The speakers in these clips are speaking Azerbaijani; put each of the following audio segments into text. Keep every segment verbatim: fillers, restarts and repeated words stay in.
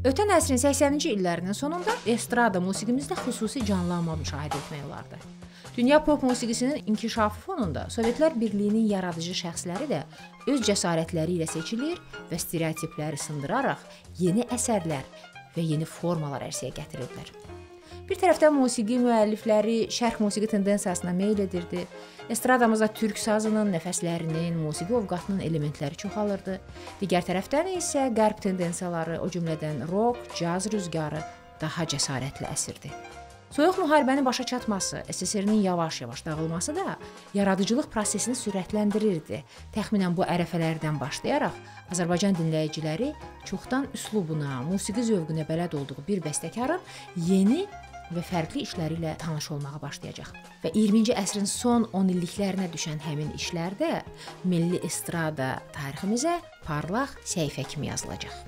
Ötən əsrin səksəninci illərinin sonunda estrada musiqimizdə xüsusi canlanma müşahidə etmək olardı. Dünya pop musiqisinin inkişafı fonunda Sovetlər Birliyinin yaradıcı şəxsləri də öz cəsarətləri ilə seçilir və stereotipləri sındıraraq yeni əsərlər və yeni formalar ərsəyə gətirirdilər. Bir tərəfdən musiqi müəllifləri şərq musiqi tendensiyasına meyl edirdi. Estradamızda türk sazının, nəfəslərinin, musiqi ovqatının elementləri çoxalırdı. Digər tərəfdən isə qərb tendensiyaları, o cümlədən rock, caz rüzgarı daha cəsarətli əsirdi. Soyuq müharibənin başa çatması, S S R-nin yavaş-yavaş dağılması da yaradıcılıq prosesini sürətləndirirdi. Təxminən bu ərəfələrdən başlayaraq Azərbaycan dinləyiciləri çoxdan üslubuna, musiqi zövqünə bələd olduğu bir bəstəkarın yeni və fərqli işləri ilə tanış olmağa başlayacaq. Və iyirminci əsrin son on illiklərinə düşən həmin işlərdə milli estrada tariximizə parlaq səhifə kimi yazılacaq.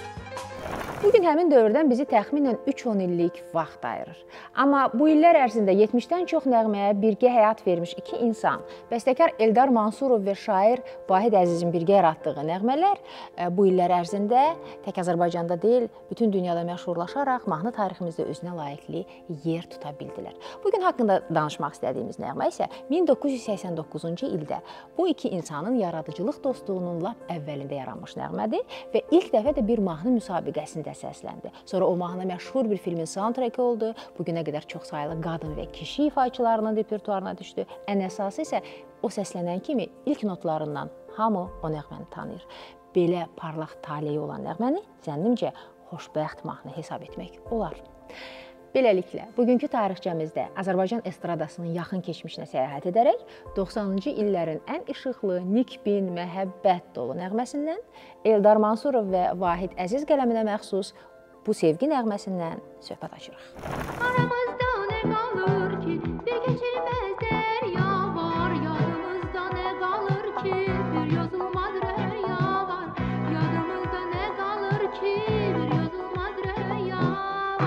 Bugün həmin dövrdən bizi təxminən üç on illik vaxt ayırır. Amma bu illər ərzində yetmişdən çox nəğməyə birgə həyat vermiş iki insan, bəstəkar Eldar Mansurov və şair Vahid Əzizin birgə yaratdığı nəğmələr bu illər ərzində tək Azərbaycanda deyil, bütün dünyada məşhurlaşaraq mahnı tariximizdə özünə layiqli yer tuta bildilər. Bugün haqqında danışmaq istədiyimiz nəğmə isə min doqquz yüz səksən doqquzuncu ildə bu iki insanın yaradıcılıq dostluğunun lap əvvəlində yaranmış nəğmədir və ilk dəfə də bir mahnı müsabiqəsində səsləndi. Sonra o mahnı məşhur bir filmin soundtrack oldu. Bugünə qədər çox sayılı qadın və kişi ifaçılarının repertuarına düşdü. Ən əsası isə o səslənən kimi ilk notlarından hamı o nəğməni tanıyır. Belə parlaq taleyi olan nəğməni zənnimcə xoşbəxt mahnı hesab etmək olar. Beləliklə, bugünkü tarixcəmizdə Azərbaycan estradasının yaxın keçmişinə səyahət edərək doxsanıncı illərin ən işıqlı, nikbin, məhəbbət dolu nəğməsindən Eldar Mansurov və Vahid Əziz qələminə məxsus bu sevgi nəğməsindən söhbət açırıq. Aramızda nə qalır ki, bir keçilməz dərya var, yadımızda nə qalır ki, bir yazılmaz rəya var, yadımızda nə qalır ki, bir yazılmaz rəya var.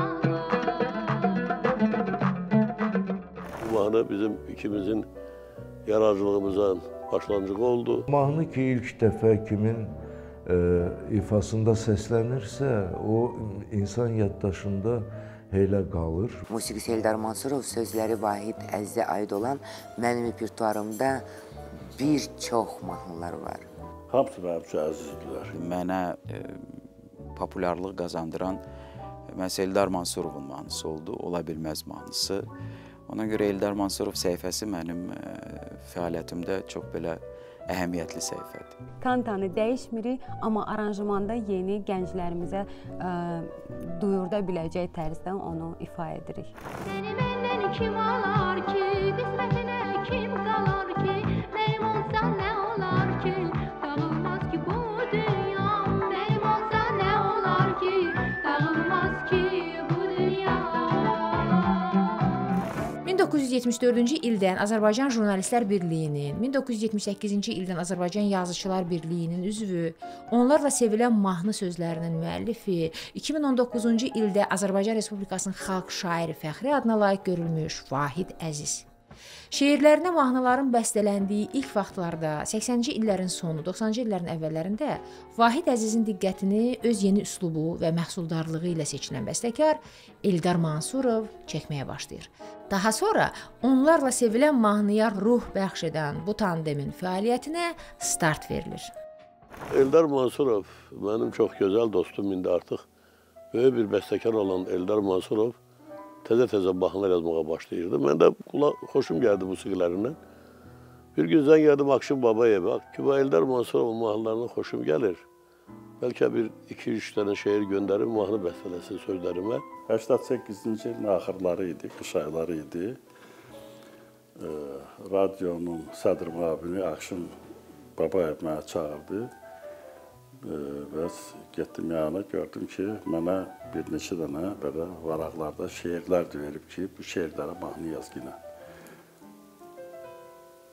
Mahnı bizim ikimizin yaradıcılığımızın başlanğıcı oldu. Mahnı ki ilk dəfə kimin e, ifasında səslənirsə, o insan yaddaşında elə qalır. Musiqisi Eldar Mansurov, sözləri Vahid Əzizə aid olan mənim repertuarımda bir çox mahnılar var. Hamısı mənim üçün əzizdirlər. Mənə e, populyarlıq qazandıran məhz Eldar Mansurovun mahnısı oldu, Ola Bilməz mahnısı. Ona görə Eldar Mansurov səhifəsi mənim e, fəaliyyətimdə çox belə əhəmiyyətli səhifədir. Tantanı dəyişmirik, amma aranjmanda yeni gənclərimizə ə, duyurda biləcək tərzdən onu ifa edirik. Səni məndən kim alar ki, qismətinə kim qalar ki, mənim olsa nə olar ki, dağılmaz ki bu dünya, mənim olsa nə olar ki, dağılmaz ki bu dünya. min doqquz yüz yetmiş dördüncü ildən Azərbaycan Jurnalistlər Birliyinin, min doqquz yüz yetmiş səkkizinci ildən Azərbaycan Yazıçılar Birliyinin üzvü, onlarla sevilən mahnı sözlərinin müəllifi, iki min on doqquzuncu ildə Azərbaycan Respublikasının xalq şairi fəxri adına layiq görülmüş Vahid Əziz. Şeirlərinə mahnıların bəstələndiyi ilk vaxtlarda, səksəninci illərin sonu, doxsanıncı illərin əvvəllərində Vahid Əzizin diqqətini öz yeni üslubu və məhsuldarlığı ilə seçilən bəstəkar Eldar Mansurov çəkməyə başlayır. Daha sonra onlarla sevilən mahnıya ruh bəxş edən bu tandemin fəaliyyətinə start verilir. Eldar Mansurov mənim çox gözəl dostum, indi artıq böyük bir bəstəkar olan Eldar Mansurov təzə-təzə mahnılar yazmağa başlayırdı. Mən də xoşum gəldi musiqilərindən. Bir gün zəng gəldim Akşin Babayevə ki, bu Eldar Mansurovun mahnılarına xoşum gəlir. Bəlkə bir iki üç dənə şeir göndərim, mahnı bəstələsin sözlərimə. səksən səkkizinci ilin axırları idi, qış ayları idi. E, radyonun sədr müavini Akşin Babayev mənə çağırdı. E, və getdim yanına, gördüm ki, mənə bir neçə dənə belə varaqlarda şeirlər verib ki, bu şeirlərə mahnı yaz yine.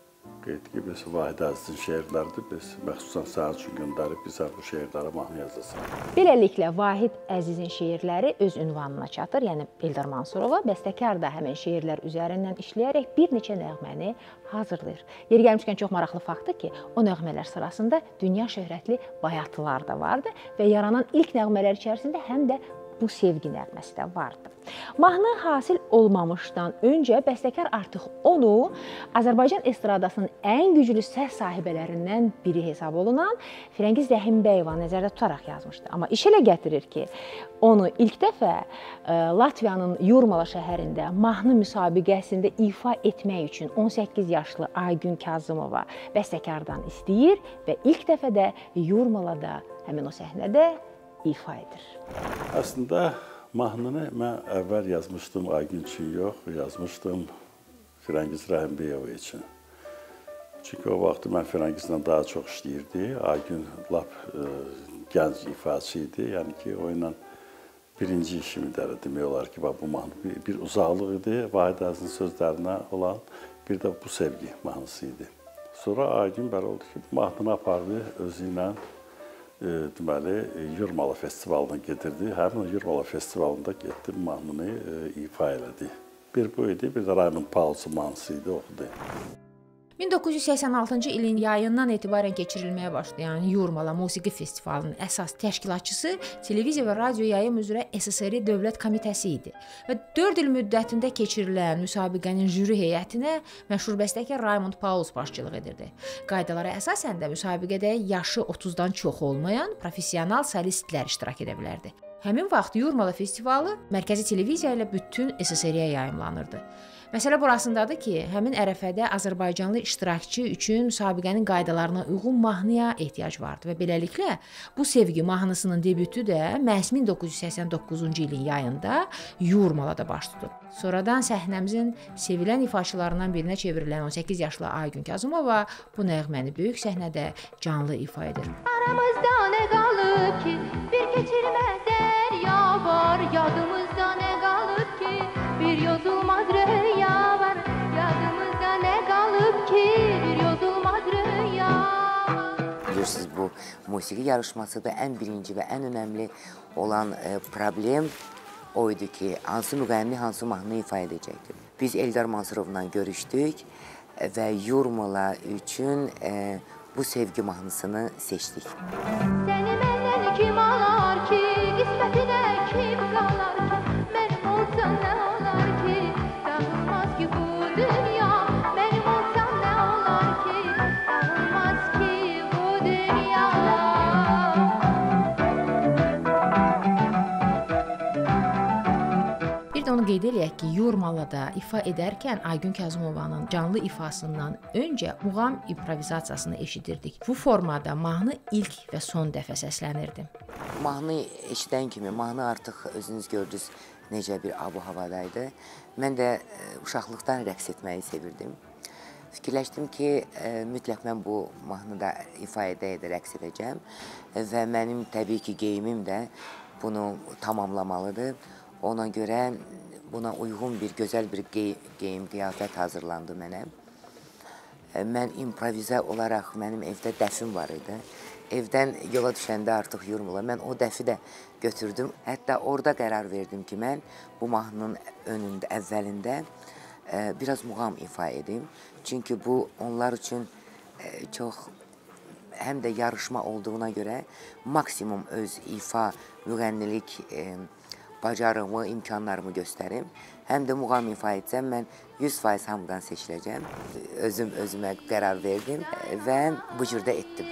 qeyd ki, biz Vahid Əzizin şeirləridir, biz məxsusən sənin üçün göndərib bizə bu şeirlərə mahnı yazacaq. Beləliklə, Vahid Əzizin şeirləri öz ünvanına çatır, yəni Eldar Mansurova, bəstəkar da həmin şeirlər üzərindən işləyərək bir neçə nəğməni hazırlayır. Yeri gəlmişkən çox maraqlı faktdır ki, o nəğmələr sırasında dünya şöhrətli bayatılar da vardı və yaranan ilk nəğmələr içərisində həm də bu sevgi nəğməsi də vardı. Mahnı hasil olmamışdan öncə bəstəkar artıq onu Azərbaycan estradasının ən güclü səs sahibələrindən biri hesab olunan Firəngiz Rəhimbəyova nəzərdə tutaraq yazmışdı. Amma iş elə gətirir ki, onu ilk dəfə Latviyanın Yurmala şəhərində mahnı müsabiqəsində ifa etmək üçün on səkkiz yaşlı Aygün Kazımova bəstəkardan istəyir və ilk dəfə də Yurmalada həmin o səhnədə ifa edir. Əslində, mahnını mən əvvəl yazmışdım Aygün üçün yox, yazmışdım Firəngiz Rəhimbəyova üçün. Çünki o vaxt mən Firəngizlə daha çox işləyirdi. Aygün lap e, gənc ifaçı idi. Yəni ki, o ilə birinci işimi də demək olar ki, bu mahnı bir, bir uzaqlıq idi. Vahid Əzizin sözlərinə olan bir də bu sevgi mahnısı idi. Sonra Aygün belə oldu ki, mahnını apardı özü ilə. E, deməli, Yurmala festivalına gedirdi. Həmin Yurmala festivalında getdim, mahnını e, ifa elədi. Bir bu idi, bir də Raymond Paulson mahnısı idi, oxudu. min doqquz yüz səksən altıncı ilin yayından etibarən keçirilməyə başlayan Yurmala Musiqi Festivalının əsas təşkilatçısı Televiziya və Radio Yayım üzrə S S R Dövlət Komitəsi idi və dörd il müddətində keçirilən müsabiqənin jüri heyətinə məşhur bəstəkar Raymond Paulson başçılıq edirdi. Qaydalara əsasən də müsabiqədə yaşı otuzdan çox olmayan professional solistlər iştirak edə bilərdi. Həmin vaxt Yurmala festivalı mərkəzi televiziya ilə bütün S S R-yə yayımlanırdı. Məsələ burasındadır ki, həmin ərəfədə Azərbaycanlı iştirakçı üçün müsabiqənin qaydalarına uyğun mahnıya ehtiyac vardı və beləliklə bu sevgi mahnısının debütü də məhz min doqquz yüz səksən doqquzuncu ilin yayında Yurmalada baş tutub. Sonradan səhnəmizin sevilən ifaçılarından birinə çevrilən on səkkiz yaşlı Aygün Kazımova bu nəğməni böyük səhnədə canlı ifa edir. Aramızda nə qalıb ki, bir keçirmə dərya var, yadımızda nə qalıb ki, bir yozulmaz rüya var, yadımızda nə qalıb ki, bir yozulmaz rüya var. Bilirsiniz, bu musiqi yarışmasıda ən birinci və ən önəmli olan e, problem oydu ki, hansı müğənni hansı mahnı ifa edəcəkdir. Biz Eldar Mansurovla görüşdük və Yurmala üçün e, bu sevgi mahnısını seçdik. Səni məndən kim alar ki, qismətinə kim qalar ki, mənim olsam nə olar ki, dağılmaz ki bu dünya, mənim olsam nə olar ki, dağılmaz ki bu dünya. Bir də onu qeyd eləyək ki, Yurmalada ifa edərkən Aygün Kazımovanın canlı ifasından öncə muğam improvizasiyasını eşidirdik. Bu formada mahnı ilk və son dəfə səslənirdi. Mahnı eşidən kimi, mahnı artıq özünüz gördünüz necə bir abu-havadaydı. Mən də e, uşaqlıqdan rəqs etməyi sevirdim. Fikirləşdim ki, e, mütləq mən bu mahnıda ifa edə-edə rəqs edəcəm və mənim təbii ki, geyimim də bunu tamamlamalıdır. Ona görə buna uyğun bir, gözəl bir gey geyim, qiyafət hazırlandı mənə. Mən improvizə olaraq, mənim evdə dəfim var idi. Evdən yola düşəndə artıq Yurmala, mən o dəfi də götürdüm. Hətta orada qərar verdim ki, mən bu mahnının önündə, əvvəlində e, biraz muğam ifa edim. Çünki bu onlar üçün e, çox həm də yarışma olduğuna görə maksimum öz ifa, müğənnilik e, bacarığımı, imkanlarımı göstərim. Həm də muğam ifa etsəm, mən yüz faiz hamıdan seçiləcəm. Özüm özümə qərar verdim və bu cürdə etdim.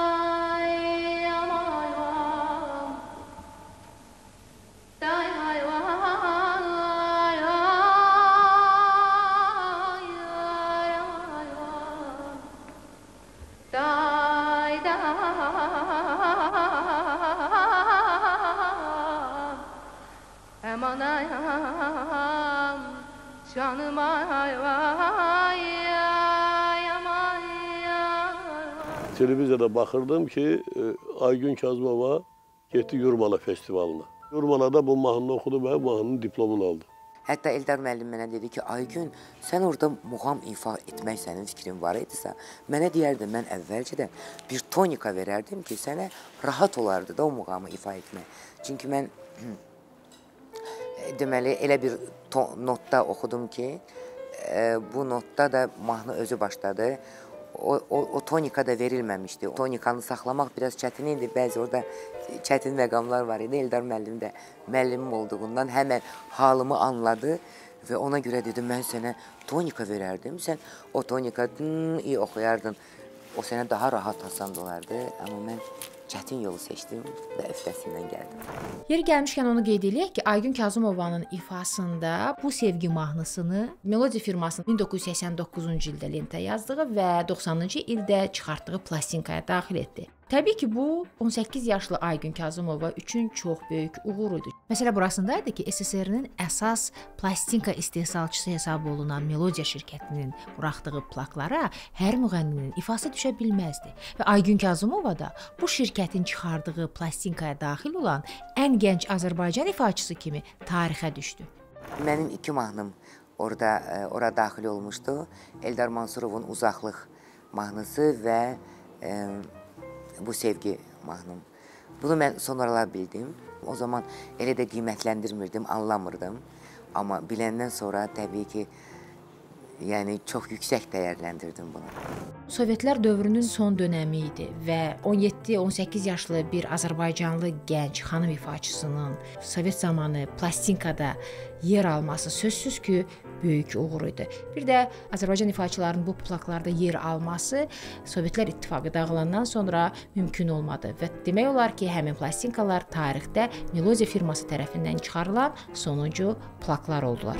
Aman ayam, canım ay vay, aman ayam. Televiziyada baxırdım ki, Aygün Kazımova getdi Yurmala festivalına. Yurmalada bu mahnını oxudu və mahnının diplomunu aldı. Hətta Eldar müəllim mənə dedi ki, Aygün, sən orada muğam ifa etmək sənin fikrin var idisə, mənə deyərdi, mən əvvəlcə də bir tonika verərdim ki, sənə rahat olardı da o muğamı ifa etmək. Çünki mən deməli, elə bir notda oxudum ki, bu notda da mahnı özü başladı. O, o, o tonika da verilməmişdi. Tonikanı saxlamaq biraz çətin idi. Bəzi orada çətin məqamlar var idi. Eldar müəllim də müəllimim olduğundan həmən halımı anladı və ona görə dedim, mən sənə tonika verərdim. Sən o tonika iyi oxuyardın. O sənə daha rahat asan olardı. Amma mən çətin yolu seçdim və öhdəsindən gəldim. Yeri gəlmişkən onu qeyd eləyək ki, Aygün Kazımovanın ifasında bu sevgi mahnısını Melodiya firmasının min doqquz yüz səksən doqquzuncu ildə lentə yazdığı və doxsanıncı ildə çıxartdığı plastinkaya daxil etdi. Təbii ki, bu on səkkiz yaşlı Aygün Kazımova üçün çox böyük uğur idi. Məsələ burasındaydı ki, S S R-nin əsas plastinka istehsalçısı hesab olunan Melodiya şirkətinin buraxdığı plaklara hər müğənninin ifası düşə bilməzdi. Və Aygün Kazımova da bu şirkətin çıxardığı plastinkaya daxil olan ən gənc Azərbaycan ifaçısı kimi tarixə düşdü. Mənim iki mahnım orada ora daxil olmuşdu. Eldar Mansurovun Uzaqlıq mahnısı və e, bu sevgi mahnım. Bunu mən sonralar bildim. O zaman elə də qiymətləndirmirdim, anlamırdım. Amma biləndən sonra təbii ki, yəni çox yüksək dəyərləndirdim bunu. Sovetlər dövrünün son dönəmi idi və on yeddi on səkkiz yaşlı bir Azərbaycanlı gənc xanım ifaçısının Sovet zamanı plastinkada yer alması sözsüz ki, böyük uğur idi. Bir də Azərbaycan ifaçılarının bu plaklarda yer alması Sovetlər İttifaqı dağılandan sonra mümkün olmadı və demək olar ki, həmin plastinkalar tarixdə Melodiya firması tərəfindən çıxarılan sonuncu plaklar oldular.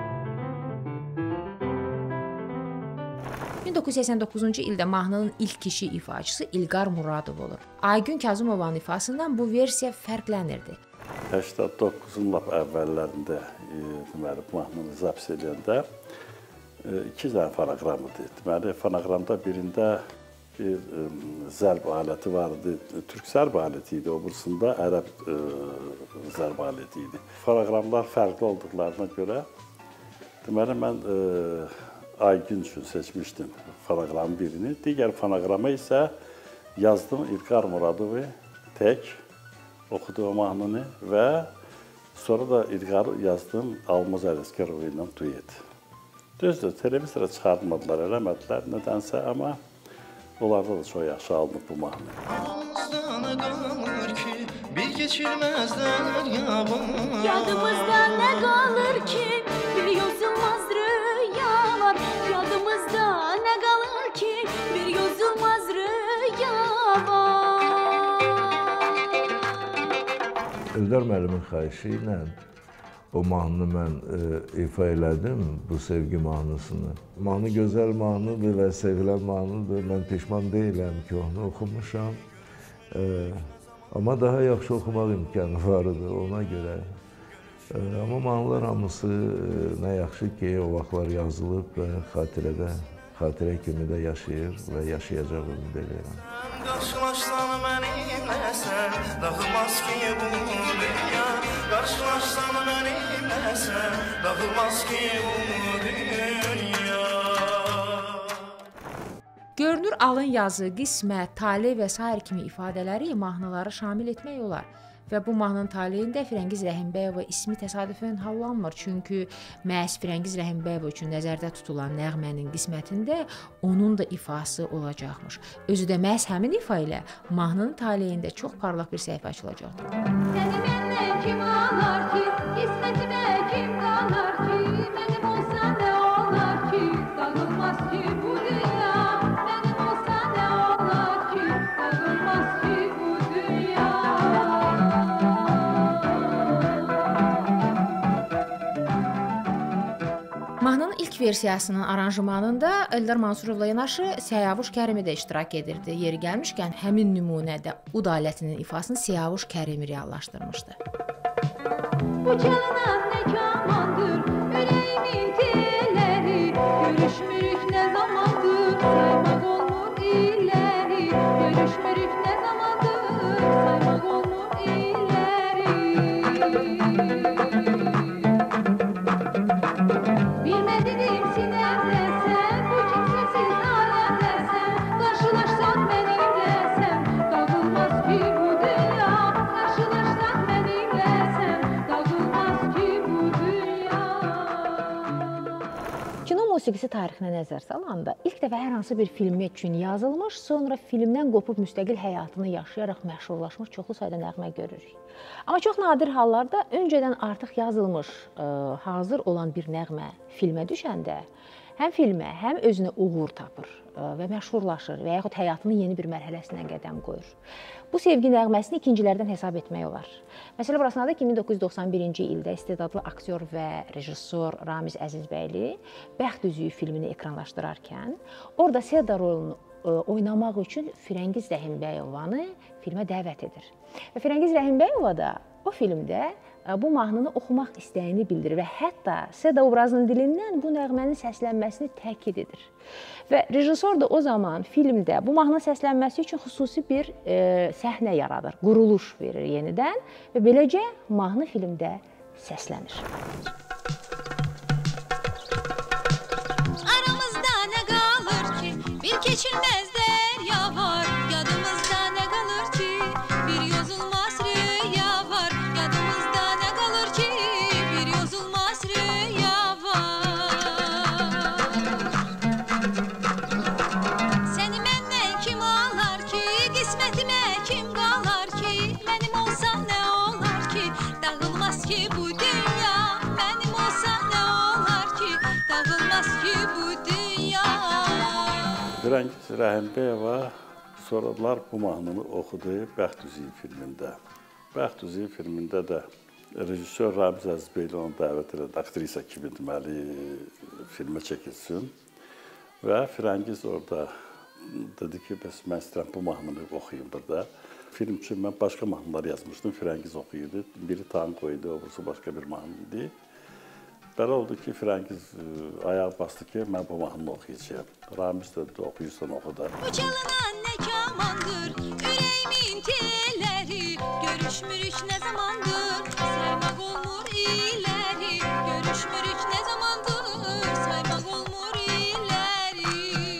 min doqquz yüz səksən doqquzuncu ildə mahnının ilk kişi ifaçısı İlqar Muradov olur. Aygün Kazımovanın ifasından bu versiya fərqlənirdi. səksən doqquzun lap əvvəllərində deməli, mahnını zaps edəndə iki dənə fonoqram idi. Deməli, fonoqramda birində bir zərb aləti vardı, türk zərb aləti idi, obrusunda ərəb zərb aləti idi. Fonoqramlar fərqli olduqlarına görə, deməli, mən Aygün üçün seçmişdim fonoqramın birini. Digər fonoqrama isə yazdım İlqar Muradovu tək oxudu o mahnını və sonra da İlqar yazdım Almaz Ələsgərov ilə duet. Düzdür, televizora çıxartmadılar, eləmədilər nədənsə, amma onlarda da çox yaxşı alınıb bu mahnı. Ağızdan qalır ki, bir keçilməzlər yavan. Yadımızda nə qalır ki, bir yozulmaz rüyalar. Yadımızda nə qalır ki, bir yozulmaz rüyalar. Eldar müəllimin xahişi ilə o mahnını mən e, ifa elədim, bu sevgi mahnısını. Mahnı gözəl mahnıdır və sevilən mahnıdır. Mən peşman deyiləm ki, onu oxumuşam. E, amma daha yaxşı oxumaq imkanı var idi ona görə. E, amma mahnılar hamısı e, nə yaxşı ki, o vaxtlar yazılıb və xatirədə, xatirə kimi də yaşayır və yaşayacaq ümid edirəm. Qarşılaşsan mənimlə sən, dağılmaz ki bu dünya. Qarşılaşsan mənimlə sən, dağılmaz ki bu dünya. Görünür, alın yazı, qismət, taley və sair kimi ifadələri mahnıları şamil etmək olar. Və bu mahnının taleyində Firəngiz Rəhimbəyova ismi təsadüfən hallanmır. Çünki məhz Firəngiz Rəhimbəyova üçün nəzərdə tutulan nəğmənin qismətində onun da ifası olacaqmış. Özü də məhz həmin ifa ilə mahnının taleyində çox parlaq bir səhifə açılacaqdır. Səni məndən kim alar ki, qismətimə kim qalar ki, mənim olsa nə olar ki, dağılmaz ki bu dünya. Mənim olsa nə olar ki, dağılmaz ki bu dünya. Mahnının ilk versiyasının aranjmanında Eldar Mansurovla yanaşı Siyavuş Kərimi də iştirak edirdi. Yeri gəlmişkən həmin nümunədə ud alətinin ifasını Siyavuş Kərimi reallaşdırmışdı. Bu çalınan nə kamandır, ürəyimin telləri, görüşmürük nə zamandır, saymaq olmur illəri, görüşmürük nə zamandır, saymaq olmur illəri. musiqisi tarixinə nəzər salanda ilk dəfə hər hansı bir filmi üçün yazılmış, sonra filmdən qopub müstəqil həyatını yaşayaraq məşhurlaşmış çoxlu sayda nəğmə görürük. Amma çox nadir hallarda öncədən artıq yazılmış, ə, hazır olan bir nəğmə filmə düşəndə həm filmə, həm özünə uğur tapır və məşhurlaşır və yaxud həyatının yeni bir mərhələsinə qədəm qoyur. Bu sevgi nəğməsini ikincilərdən hesab etmək olar. Məsələ burasındadır ki, min doqquz yüz doxsan birinci ildə istedadlı aktyor və rejissor Ramiz Əzizbəyli Bəxt Üzüyü filmini ekranlaşdırarkən, orada Seda rolunu oynamaq üçün Firəngiz Rəhimbəyovanı filmə dəvət edir. Və Firəngiz Rəhimbəyova da o filmdə bu mahnını oxumaq istəyini bildirir və hətta Seda obrazının dilindən bu nəğmənin səslənməsini təkid edir. Və rejissor da o zaman filmdə bu mahnının səslənməsi üçün xüsusi bir e, səhnə yaradır, quruluş verir yenidən və beləcə mahnı filmdə səslənir. Aramızda nə qalır ki, bir keçilməz dərya var, yadımızda nə qalır ki, bir yozulmaz rüya var, yadımızda nə qalır ki, bir yozulmaz rüya var. Səni məndən kim alar ki, qismətimə kim qalar ki, mənim olsam nə olar ki, dağılmaz ki bu dünya, mənim olsam nə olar ki, dağılmaz ki bu dünya. Firəngiz Rəhimbəyova sonralar bu mahnını oxudu Bəxt Üzüyü filmində. Bəxt Üzüyü filmində də rejissor Ramiz Əzizbəyli onu dəvət elədi, aktrisa kimi deməli filmə çəkilsin. Və Firəngiz orada dedi ki, bəs mən istəyirəm bu mahnını oxuyayım burada. Film üçün mən başqa mahnılar yazmışdım, Firəngiz oxuyurdu. Biri tango idi, öbürüsü başqa bir mahnı idi. Belə oldu ki, Firəngiz ayağa bastı ki, mən bu mahnını oxuyacağım. Ramiz dedi, oxuyursan oxu da. Bu çalınan nə kamandır, ürəyimin telləri, görüşmürük nə zamandır, saymaq olmur illəri, görüşmürük nə zamandır, saymaq olmur illəri.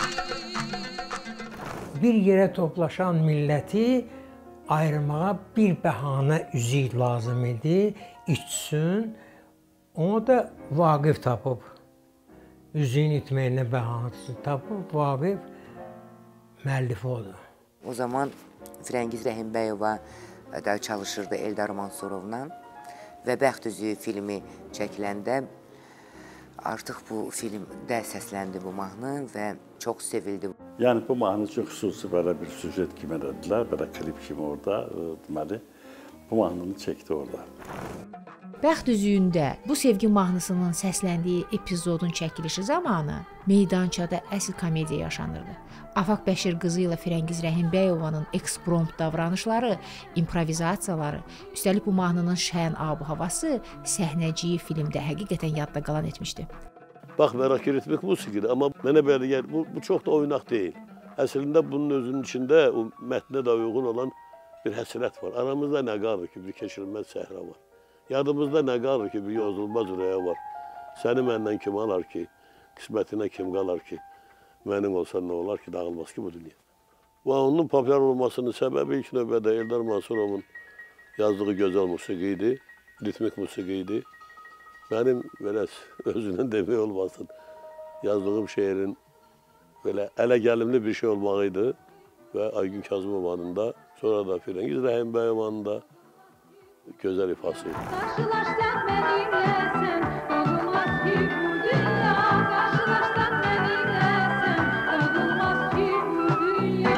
Bir yerə toplaşan milləti ayırmağa bir bəhanə üzük lazım idi, içsin. Ona da Vaqif tapıb, üzüyün itməyinə bəhanəsi tapıb, Vaqif müəllifi odur. O zaman Firəngiz Rəhimbəyova da çalışırdı Eldar Mansurovla və Bəxt Üzüyü filmi çəkiləndə artıq bu filmdə səsləndi bu mahnı və çox sevildi. Yəni bu mahnı üçün xüsusi belə bir süjet kimi elədilər, belə klip kimi orada, deməli, bu mahnını çəkdi orada. Bəxt Üzüyündə bu sevgi mahnısının səsləndiyi epizodun çəkilişi zamanı meydançada əsl komediya yaşanırdı. Afaq Bəşir qızı ilə Firəngiz Rəhimbəyovanın eksprompt davranışları, improvizasiyaları, üstəlik bu mahnının şən ab-havası səhnəciyi filmdə həqiqətən yadda qalan etmişdi. Baxmayaraq ki, ritmik musiqidir, amma mənə belə gəlir, bu, bu çox da oynaq deyil. Əslində bunun özünün içində o mətnə də uyğun olan bir həsrət var. Aramızda nə qalır ki, bir keçirilməz səhra var. Yadımızda nə qalır ki, bir yozulmaz ürəyə var. Səni məndən kim alar ki, qismətinə kim qalar ki, mənim olsa nə olar ki, dağılmaz ki bu dünya. Və onun populyar olmasının səbəbi ilk növbədə Eldar Mansurovun yazdığı gözəl musiqi idi, ritmik musiqi idi. Mənim belə özündən demək olmasın, yazdığım şeirin belə ələ gəlimli bir şey olmağı idi və Aygün Kazımovanın da, sonra da Firəngiz Rəhimbəyovanın da gözəl ifası idi. Qarşılaşsan mənimlə sən, dağılmaz ki bu dünya. Qarşılaşsan mənimlə sən, dağılmaz ki bu dünya.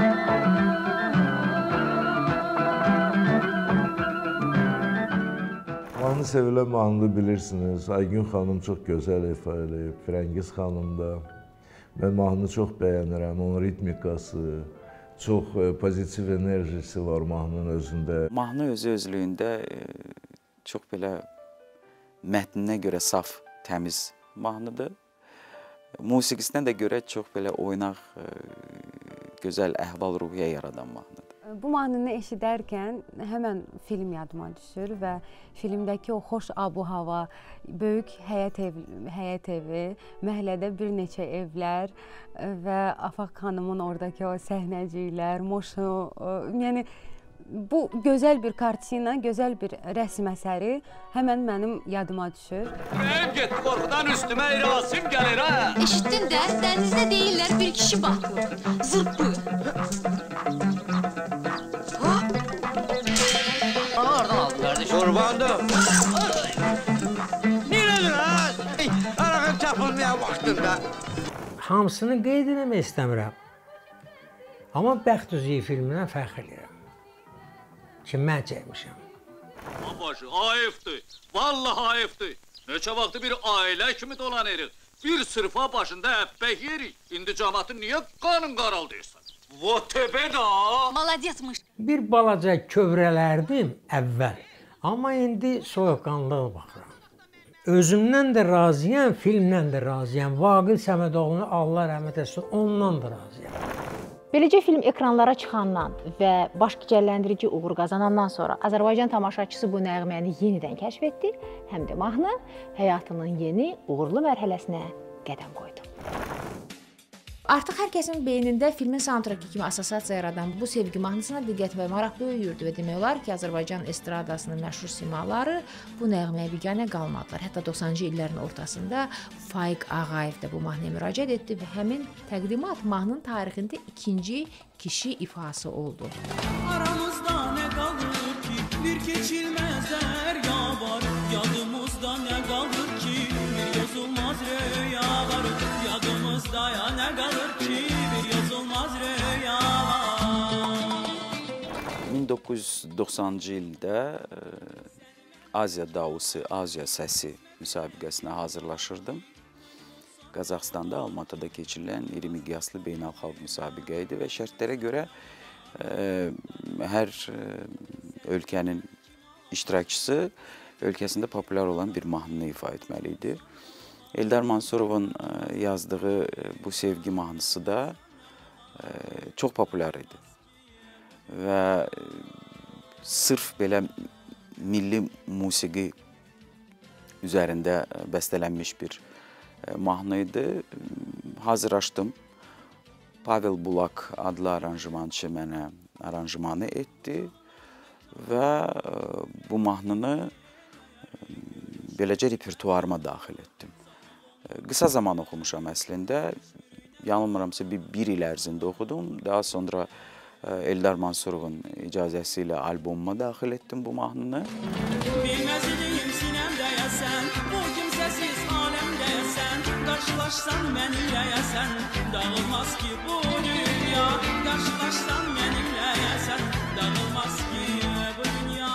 Mahnı sevilən mahnını bilirsiniz. Aygün xanım çox gözəl ifa edib, Firəngiz xanım da. Mən mahnını çox bəyənirəm, onun ritmikası, çox pozitiv enerjisi var mahnının özündə. Mahnı özü özlüyündə çox belə mətninə görə saf, təmiz mahnıdır. Musiqisinə də görə çox belə oynaq, gözəl əhval-ruhiyyə yaradan mahnıdır. Bu mahnını eşidərkən həmən film yadıma düşür və filmdəki o xoş abu-hava, böyük həyət evi, həyət evi, məhəllədə bir neçə evlər və Afaq xanımın oradakı o səhnəciklər, moşu, yəni bu gözəl bir kartina, gözəl bir rəsm əsəri həmən mənim yadıma düşür. Ürəyim getdi qorxudan üstümə irasim gəlir ha. Eşitdin də, dənizdə deyirlər bir kişi batdı. Zırpı. Bana oradan aldın kardeşim. Qurbandım. Neredir ha? Araqın çapılmaya vaxtında. Hamısını qeyd eləmək istəmirəm. Amma Bəxt Üzüyü filmindən fəxr edirəm ki, mən çəkmişəm. Babaşı, ayıbdır. Vallahi ayıbdır. Neçə vaxtı bir ailə kimi dolanırıq. Bir sırfa başında əppək yerik. İndi cəmatın niyə qanın qaraldıyırsan? O tepə da. Maladiyatmış. Bir balaca kövrələrdim əvvəl. Amma indi soyuqqanlığa baxıram. Özümdən də razıyam, filmdən də razıyam. Vaqil Səmədoğlu'nu Allah rəhmət etsin, ondan da razıyam. Beləcə film ekranlara çıxandan və baş gicəlləndirici uğur qazanandan sonra Azərbaycan tamaşaçısı bu nəğməni yenidən kəşf etdi, həm də mahnı həyatının yeni uğurlu mərhələsinə qədəm qoydu. Artıq hər kəsin beynində filmin soundtracki kimi assosiasiya yaradan bu sevgi mahnısına diqqət və maraq böyüyürdü və demək olar ki, Azərbaycan estradasının məşhur simaları bu nəğməyə biganə qalmadılar. Hətta doxsanıncı illərin ortasında Faiq Ağayev də bu mahnıya müraciət etdi və həmin təqdimat mahnının tarixində ikinci kişi ifası oldu. Aramızda nə qalır ki, bir keçilməz dərya var, yadımızda nə qalır ki, bir yazılmaz rüyalar, yadımızda ya nə qalır ki, bir yazılmaz rüyalar. min doqquz yüz doxsanıncı ildə Aziya Dausu, Aziya Səsi müsabiqəsinə hazırlaşırdım. Qazaxstanda, Almatada keçirilən iri miqyaslı beynəlxalq müsabiqə idi və şərtlərə görə ə, hər ə, ölkənin iştirakçısı ölkəsində populyar olan bir mahnını ifa etməli idi. Eldar Mansurovun ə, yazdığı ə, bu sevgi mahnısı da ə, çox populyar idi. Və ə, sırf belə milli musiqi üzərində bəstələnmiş bir mahnı idi. Hazırlaşdım. Pavel Bulak adlı aranjmançı mənə aranjmanı etdi və bu mahnını beləcə repertuarıma daxil etdim. Qısa zaman oxumuşam əslində. Yanılmıramsa bir, bir il ərzində oxudum. Daha sonra Eldar Mansurovun icazəsi ilə albomuma daxil etdim bu mahnını. Bilməz idiyim sinəmdəyəsən, bu kimsəsiz aləmdəyəsən, qarşılaşsan mənimləyəsən, dağılmaz ki bu dünya, qarşılaşsan mənimləyəsən, dağılmaz ki bu dünya.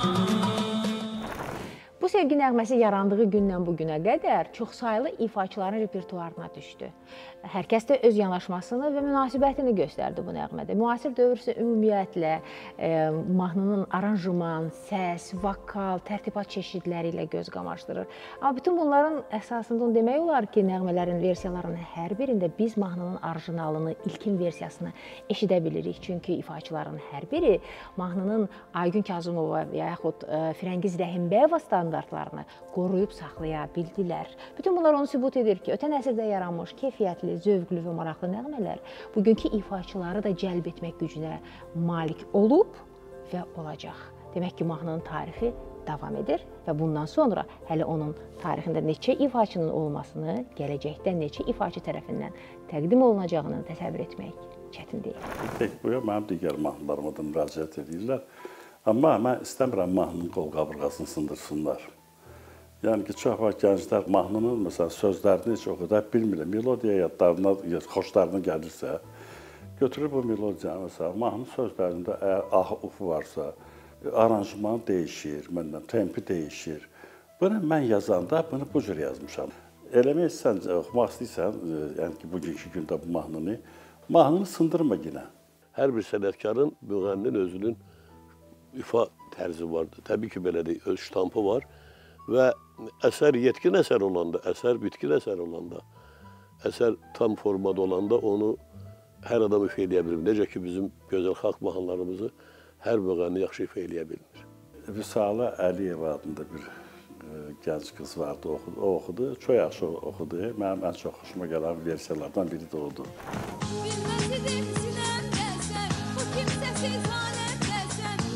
Bu sevgi nəğməsi yarandığı gündən bu günə qədər çoxsaylı ifaçıların repertuarına düşdü. Hər kəs də öz yanaşmasını və münasibətini göstərdi bu nəğmədə. Müasir dövr isə ümumiyyətlə e, mahnının aranjman, səs, vokal, tərtibat çeşidləri ilə göz qamaşdırır. Amma bütün bunların əsasında demək olar ki, nəğmələrin versiyalarının hər birində biz mahnının orijinalını, ilkin versiyasını eşidə bilirik. Çünki ifaçıların hər biri mahnının Aygün Kazımova və yaxud e, Firəngiz Rəhimbəyova standartlarını qoruyub saxlaya bildilər. Bütün bunlar onu sübut edir ki, ötən əsrdə yaranmış keyfiyyətli, zövqlü və maraqlı nəğmələr bugünkü ifaçıları da cəlb etmək gücünə malik olub və olacaq. Demək ki, mahnının tarixi davam edir və bundan sonra hələ onun tarixində neçə ifaçının olmasını, gələcəkdə neçə ifaçı tərəfindən təqdim olunacağını təsəvvür etmək çətin deyil. Pək bu ya, mənim digər mahnılarıma da müraciət edirlər. Amma mən istəmirəm mahnının qol qabırğasını sındırsınlar. Yəni ki, çox var gənclər mahnının məsələn, sözlərini heç o qədər bilmirlər. Melodiya yadlarına, xoşlarına gəlirsə, götürür bu melodiyanı, məsələn, mahnının sözlərində əgər ah, uf varsa, aranjman dəyişir, məndən, tempi dəyişir. Bunu mən yazanda, bunu bu cür yazmışam. Eləmək istəyən, oxumaq istəyirsən, yəni ki, bugünkü gündə bu mahnını, mahnını sındırma yenə. Hər bir sənətkarın, müğənninin özünün ifa tərzi vardır. Təbii ki, belədir, öz ştampı var. Və əsər yetkin əsər olanda, əsər bitkin əsər olanda, əsər tam formada olanda onu hər adam ifa eləyə bilir. Necə ki, bizim gözəl xalq mahnılarımızı hər müğənni yaxşı ifa eləyə bilmir. Vüsalə Əliyeva adında bir e, gənc qız vardı, oxudu, o oxudu, çox yaxşı oxudu. Mənim ən çox xoşuma gələn versiyalardan biri də oldu. Bilməz idim sinəmdəsən, bu kimsəsiz aləmdəsən,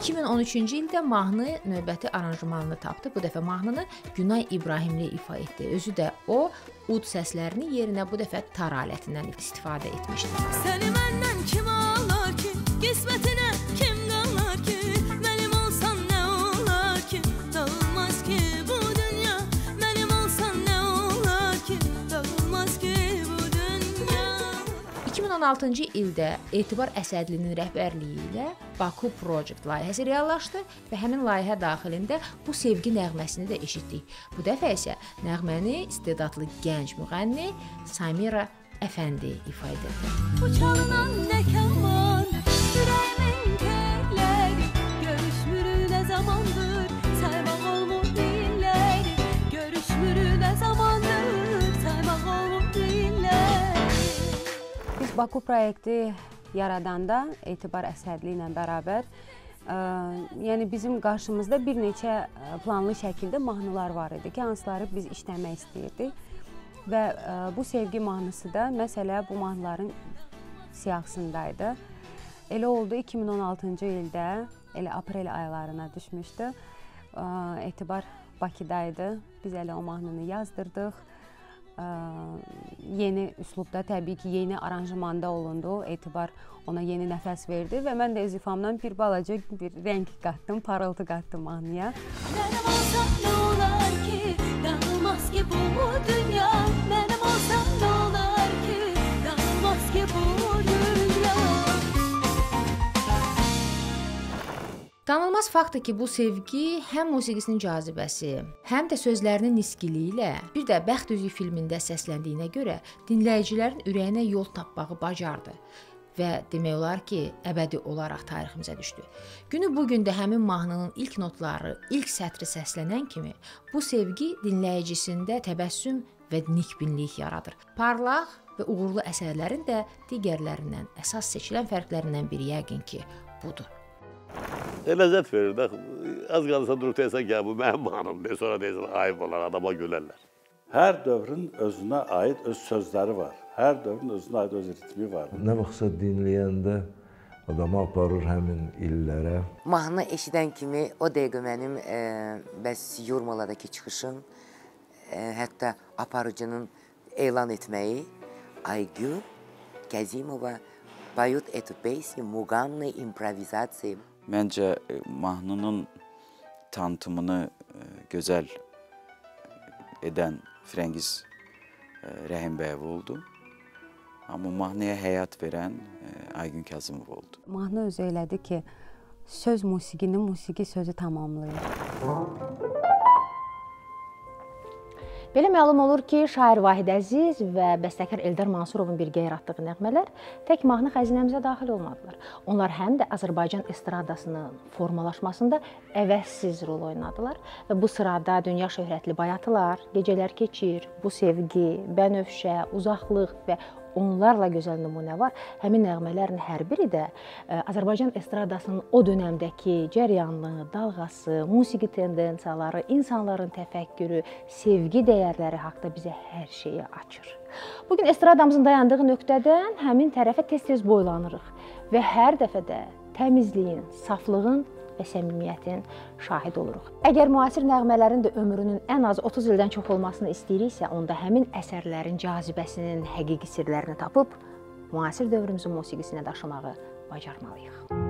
iki min on üçüncü ildə mahnı növbəti aranjmanını tapdı. Bu dəfə mahnını Günay İbrahimli ifa etdi. Özü də o ud səslərini yerinə bu dəfə tar alətindən istifadə etmişdi. Səni məndən kim alar ki, qismətinə kim qalar ki, mənim olsan nə olar ki, dağılmaz ki bu dünya, mənim olsan nə olar ki, dağılmaz ki bu dünya. iki min on altıncı ildə Etibar Əsədlinin rəhbərliyi ilə Baku Project layihəsi reallaşdı və həmin layihə daxilində bu sevgi nəğməsini də eşitdik. Bu dəfə isə nəğməni istedadlı gənc müğənni Samira Əfəndi ifa edirdi. Bu çalınan nə kaman, ürəyimin telləri, görüşmürü nə zamandır, saymaq olmur dilləri, görüşmürü nə zamandır, saymaq olmur dilləri. Biz Baku proyekti yaradanda Etibar Əsədli ilə bərabər, ə, yəni bizim qarşımızda bir neçə planlı şəkildə mahnılar var idi ki, hansıları biz işləmək istəyirdik. Və ə, bu sevgi mahnısı da məsələ bu mahnıların siyahısındaydı. Elə oldu iki min on altıncı ildə, elə aprel aylarına düşmüşdü. Ə, Etibar Bakıdaydı. Biz elə o mahnını yazdırdıq. Ə, yeni üslubda, təbii ki, yeni aranjmanda olundu. Etibar ona yeni nəfəs verdi və mən də öz ifamdan bir balaca bir rəng qatdım, parıltı qatdım mahnıya. Mənim olsam nə olar ki, dağılmaz ki bu dünya, mənim olsam nə olar ki, dağılmaz ki bu dünya. Danılmaz faktdır ki, bu sevgi həm musiqisinin cazibəsi, həm də sözlərinin niskiliyi ilə, bir də Bəxt Üzüyü filmində səsləndiyinə görə dinləyicilərin ürəyinə yol tapmağı bacardı və demək olar ki, əbədi olaraq tariximizə düşdü. Günü bu gün də həmin mahnının ilk notları, ilk sətri səslənən kimi bu sevgi dinləyicisində təbəssüm və nikbinlik yaradır. Parlaq və uğurlu əsərlərin də digərlərindən əsas seçilən fərqlərindən biri yəqin ki, budur. Ləzzət verir də. Az qalırsa durub deyəsən ki, bu mənim mahnımdır. Sonra deyəsən, ayıb olar, adama gülərlər. Hər dövrün özünə aid öz sözləri var. Hər dövrün özünə aid öz ritmi var. Nə vaxtsa dinləyəndə adamı aparır həmin illərə. Mahnı eşidən kimi o dəqiqə mənim e, bəs Yurmaladakı çıxışım, e, hətta aparıcının elan etməyi, Aygül Kəzimova поют эту песню муганной импровизацией. Məncə mahnının tanıtımını gözəl edən Firəngiz Rəhimbəyov oldu. Amma mahnıya həyat verən Aygün Kazımov oldu. Mahnı özü elədi ki, söz musiqini, musiqi sözü tamamlayır. Belə məlum olur ki, şair Vahid Əziz və bəstəkar Eldar Mansurovun birgə yaratdığı nəğmələr tək mahnı xəzinəmizə daxil olmadılar. Onlar həm də Azərbaycan estradasının formalaşmasında əvəzsiz rol oynadılar və bu sırada dünya şöhrətli Bayatılar, Gecələr keçir, Bu sevgi, Bənövşə, Uzaqlıq və onlarla gözəl nümunə var. Həmin nəğmələrin hər biri də Azərbaycan estradasının o dönəmdəki cəryanlığı, dalğası, musiqi tendensiyaları, insanların təfəkkürü, sevgi dəyərləri haqqında bizə hər şeyi açır. Bugün estradamızın dayandığı nöqtədən həmin tərəfə tez-tez boylanırıq və hər dəfə də təmizliyin, saflığın və səmimiyyətin şahid oluruq. Əgər müasir nəğmələrin də ömrünün ən az otuz ildən çox olmasını istəyiriksə, onda həmin əsərlərin cazibəsinin həqiqi sirlərini tapıb müasir dövrümüzün musiqisinə daşımağı bacarmalıyıq.